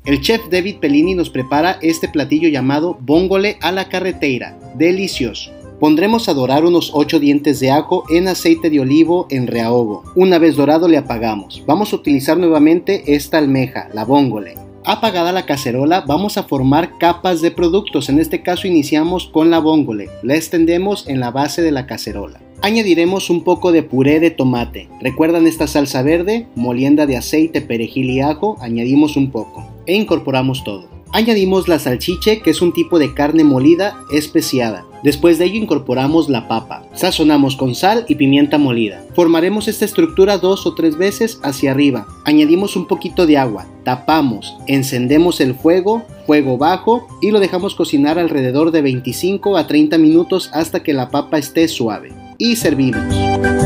El chef David Pellini nos prepara este platillo llamado vongole a la carretera, delicioso. Pondremos a dorar unos 8 dientes de ajo en aceite de olivo en rehogo. Una vez dorado le apagamos. Vamos a utilizar nuevamente esta almeja, la vongole. Apagada la cacerola, vamos a formar capas de productos. En este caso iniciamos con la vongole. La extendemos en la base de la cacerola. Añadiremos un poco de puré de tomate. ¿Recuerdan esta salsa verde? Molienda de aceite, perejil y ajo. Añadimos un poco e incorporamos todo. Añadimos la salchiche, que es un tipo de carne molida especiada. Después de ello incorporamos la papa. Sazonamos con sal y pimienta molida. Formaremos esta estructura 2 o 3 veces hacia arriba. Añadimos un poquito de agua. Tapamos. Encendemos el fuego bajo y lo dejamos cocinar alrededor de 25 a 30 minutos hasta que la papa esté suave. Y servimos.